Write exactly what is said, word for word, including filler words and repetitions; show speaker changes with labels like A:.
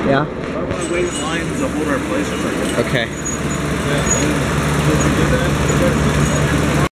A: Yeah?
B: I don't want to wait in line to hold our place or something.
A: Okay.
B: Yeah. Did you get that?